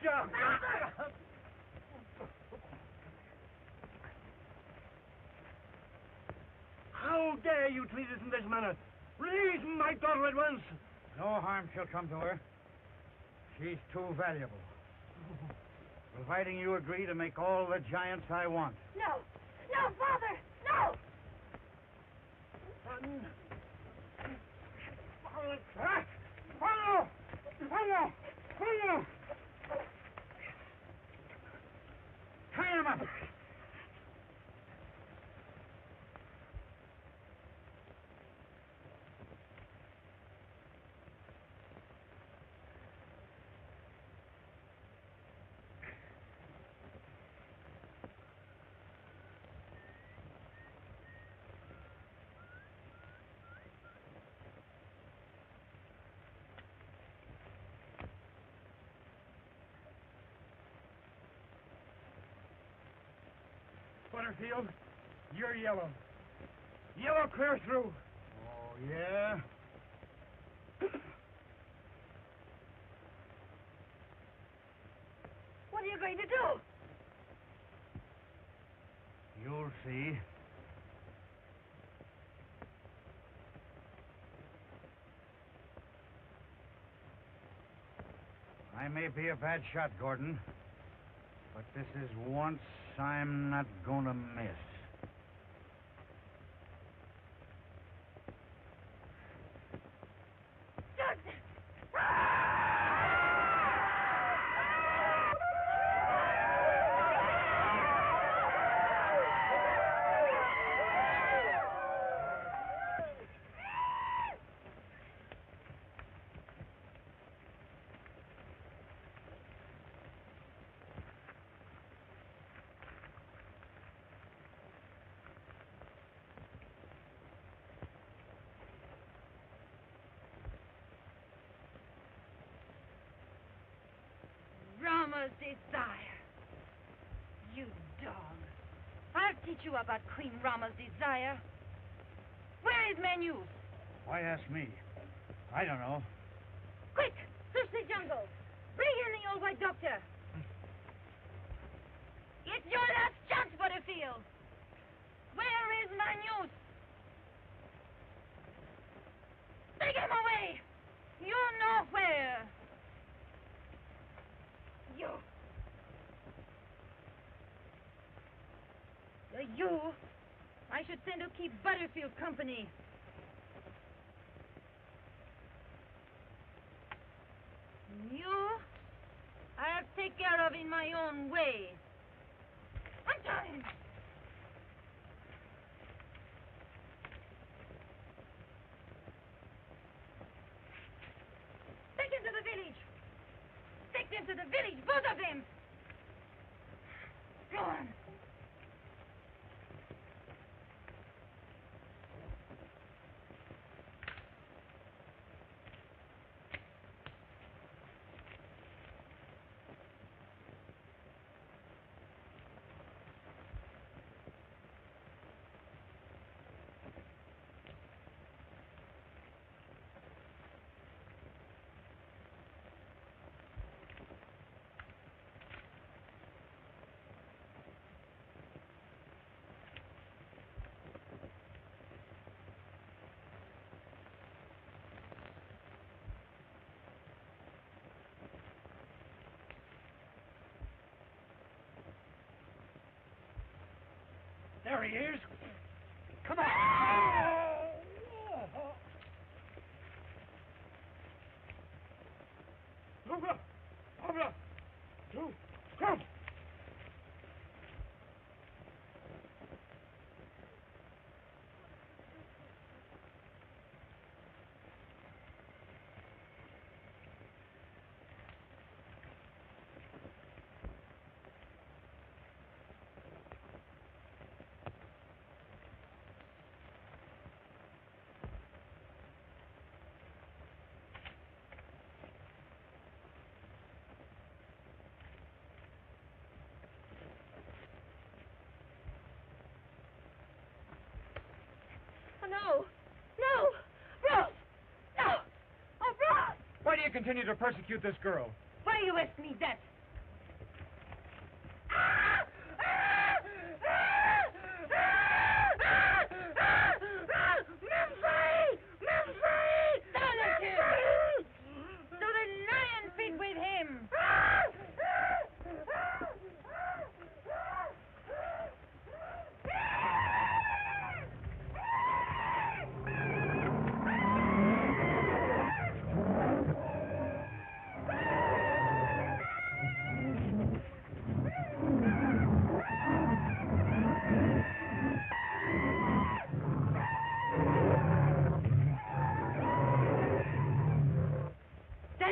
down! How dare you treat us in this manner? Release my daughter at once! No harm shall come to her. She's too valuable. Providing you agree to make all the giants I want. No! No, Father! No! Son! Follow! Follow! Follow! Follow! Tie him up! Butterfield, you're yellow. Yellow clear through. Oh, yeah? What are you going to do? You'll see. I may be a bad shot, Gordon, but this is once I'm not gonna miss. Rama's desire. You dog. I'll teach you about Queen Rama's desire. Where is Manus? Why ask me? I don't know. Quick! Search the jungle. Bring in the old white doctor. It's your last chance, Butterfield. Where is Manus? Take him away! You know where. You I should send to keep Butterfield company. You, I'll take care of in my own way. I'm done. Take them to the village. Take them to the village, both of them. Go on. There he is. Come on. Over. Over. Come. No! No! Bruce! No! Oh, Bruce! Why do you continue to persecute this girl? Why you ask me that?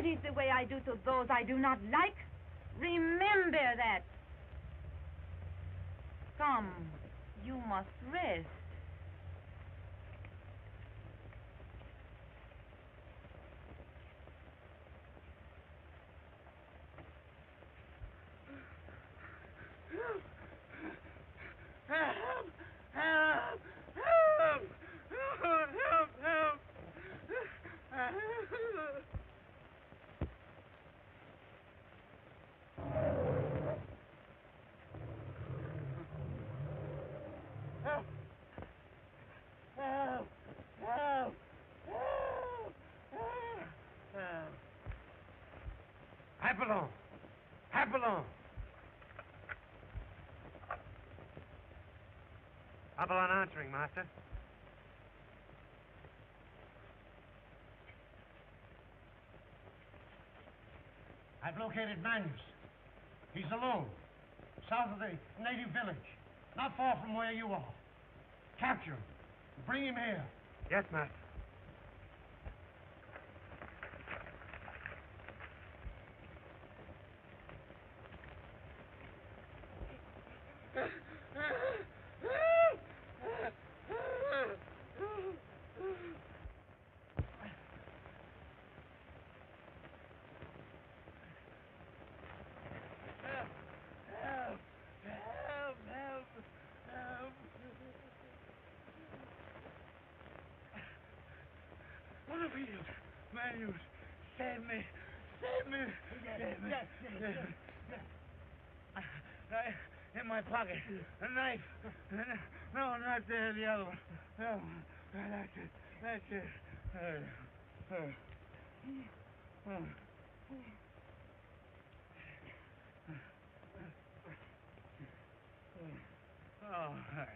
is the way I do to those I do not like. Remember that. Come, you must rest. Hapalon! Hapalon! Hapalon answering, Master. I've located Manus. He's alone, south of the native village, not far from where you are. Capture him. Bring him here. Yes, Master. Butterfield, Manus, save me, save me, save me. In my pocket, a knife. No, not there, the other one. No, that's it, that's it. Oh,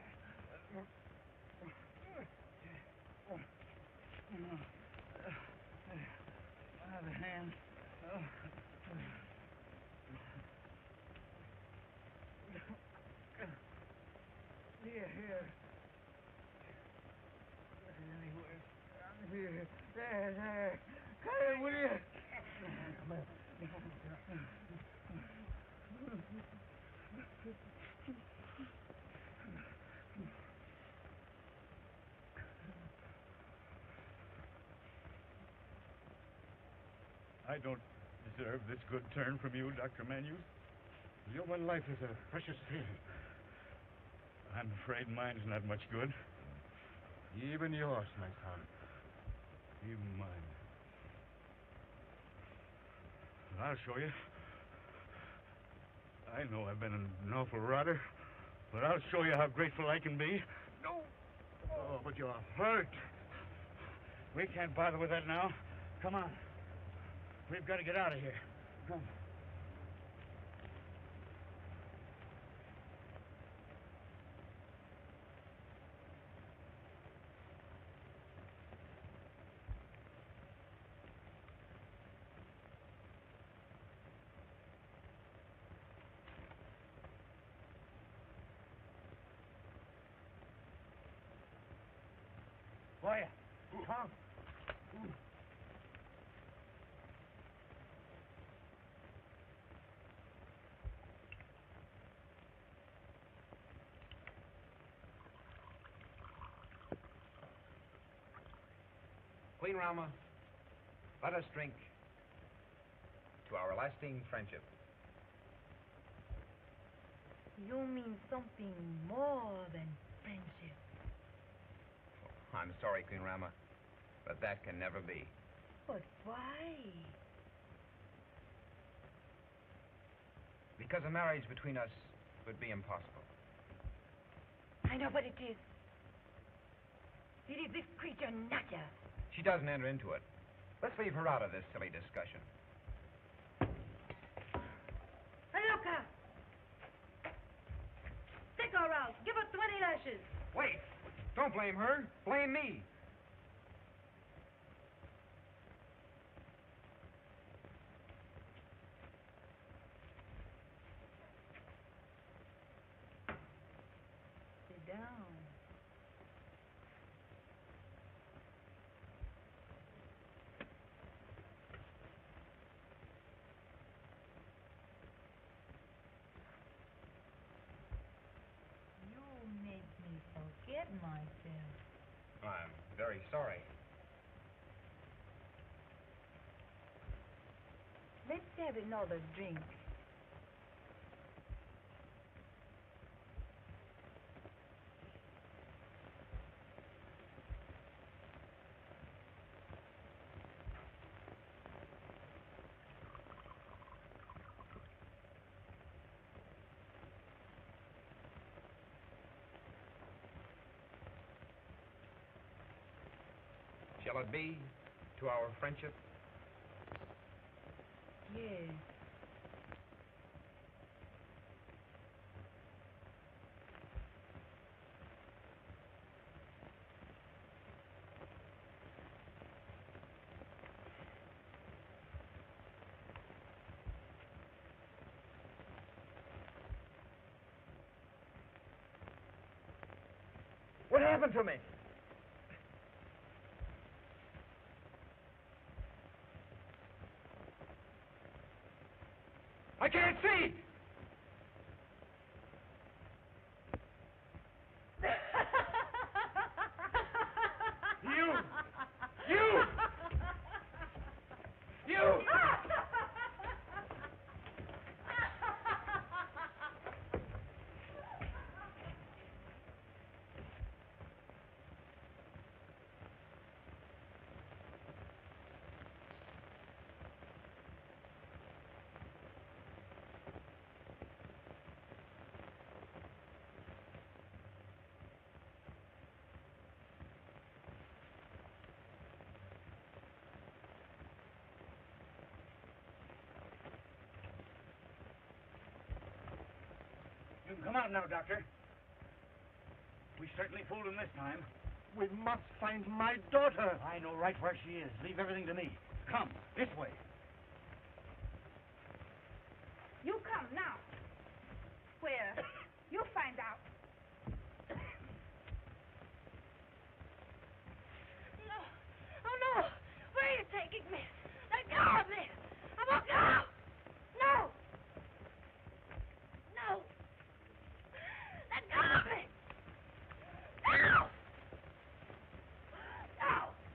other hand. Here. Anywhere. There. Cut it, will you? I don't deserve this good turn from you, Dr. Manus. Human life is a precious thing. I'm afraid mine's not much good. Even yours, my son. Even mine. But I'll show you. I know I've been an awful rotter, but I'll show you how grateful I can be. No. Oh, but you're hurt. We can't bother with that now. Come on. We've got to get out of here. Come. Boy, Tom. Queen Rama, let us drink to our lasting friendship. You mean something more than friendship. I'm sorry, Queen Rama, but that can never be. But why? Because a marriage between us would be impossible. I know what it is. It is this creature, Natya. She doesn't enter into it. Let's leave her out of this silly discussion. Aloka! Take her out. Give her 20 lashes. Wait! Don't blame her. Blame me. Sit down. I'm very sorry. Let's have another drink. Shall it be to our friendship? Yes. What happened to me? I can't see! You! You! You! You can come out now, Doctor. We certainly fooled him this time. We must find my daughter. I know right where she is. Leave everything to me. Come, this way. You come now. Where? You find out. No. Oh, no. Where are you taking me? Let go of me. I won't go. No. No. Let go of me. No. No.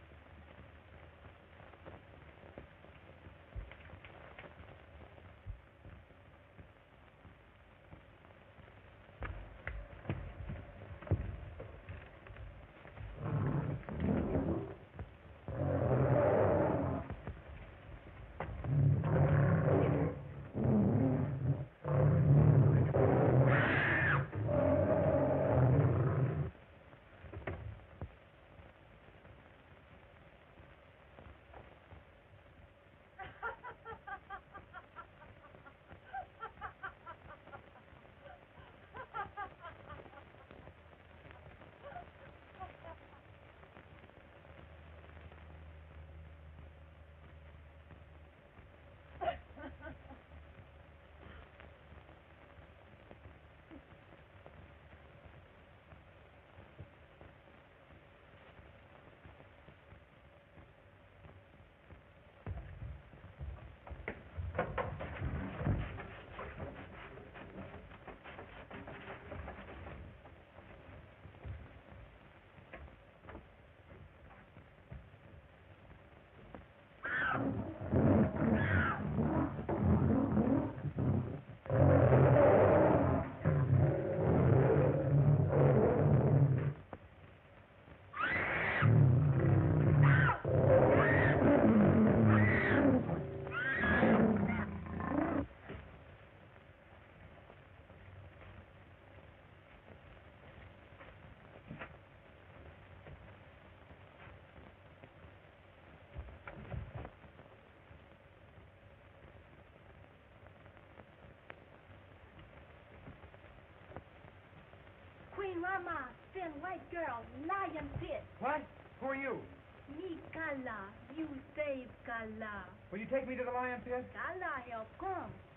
Queen Rama, thin white girl, lion pit. What? Who are you? Me, Kala. You save Kala. Will you take me to the lion pit? Kala, help come.